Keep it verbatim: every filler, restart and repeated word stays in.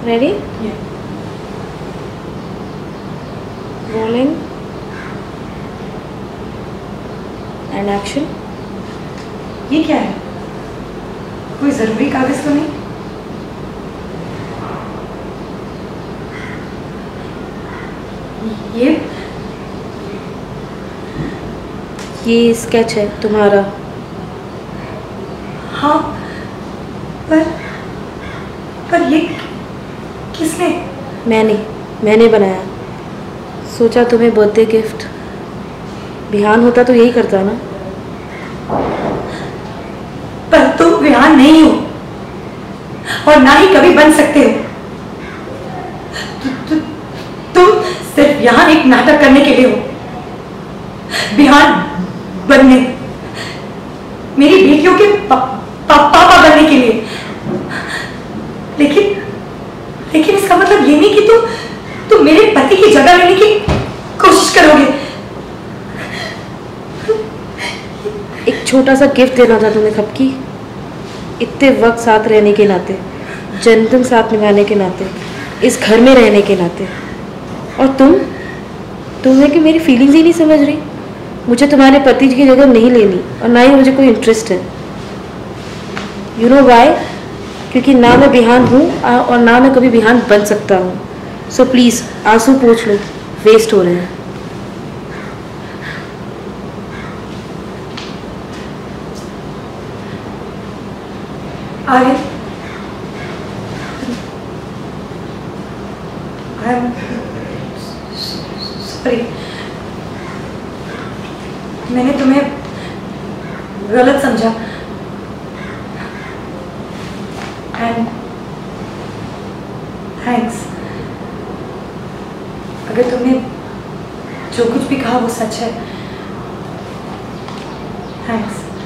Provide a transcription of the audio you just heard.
Ready? Yeah. Rolling. And action. ये क्या है? कोई जरूरी कागज तो नहीं? ये ये स्केच है तुम्हारा। हाँ, पर पर ये किसने? मैंने मैंने बनाया। सोचा तुम्हें बर्थडे गिफ्ट। बिहान होता तो यही करता ना। पर तुम विहान नहीं हो और ना ही कभी बन सकते हो। तु, तु, तुम सिर्फ यहाँ एक नाटक करने के लिए हो। बिहान बनने, मेरी बेटियों के पा, पा, पापा बनने के लिए। लेकिन लेकिन इसका मतलब ये नहीं कि तुम तुम मेरे पति की जगह लेने की कोशिश करोगे। एक छोटा सा गिफ्ट देना था तुम्हें कब की। इतने वक्त साथ रहने के नाते, जन्मदिन साथ निभाने के नाते, इस घर में रहने के नाते। और तुम तुम्हें कि मेरी फीलिंग्स ही नहीं समझ रही। मुझे तुम्हारे पति की जगह नहीं लेनी और ना ही मुझे कोई इंटरेस्ट है। You know why? क्योंकि ना मैं बिहान हूँ और ना मैं कभी बिहान बन सकता हूँ। सो प्लीज़ आंसू पोंछ लो, वेस्ट हो रहे हैं। Aryan, I am sorry. मैंने तुम्हें गलत समझा। And thanks. अगर तुमने जो कुछ भी कहा वो सच है, थैंक्स।